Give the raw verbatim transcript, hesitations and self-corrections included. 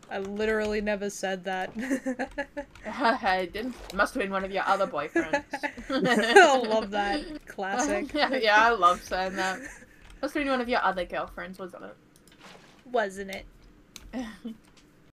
I literally never said that. I didn't. Must have been one of your other boyfriends. I love that. Classic. yeah, yeah, I love saying that. Must have been one of your other girlfriends, wasn't it? Wasn't it?